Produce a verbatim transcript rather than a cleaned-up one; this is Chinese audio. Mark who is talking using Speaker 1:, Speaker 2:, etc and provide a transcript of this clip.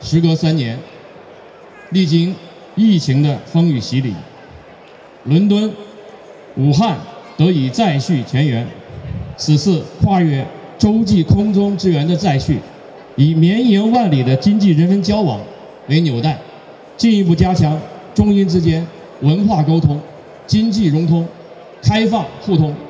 Speaker 1: 时隔三年，历经疫情的风雨洗礼，伦敦、武汉得以再续前缘。此次跨越洲际空中支援的再续，以绵延万里的经济人文交往为纽带，进一步加强中英之间文化沟通、经济融通、开放互通。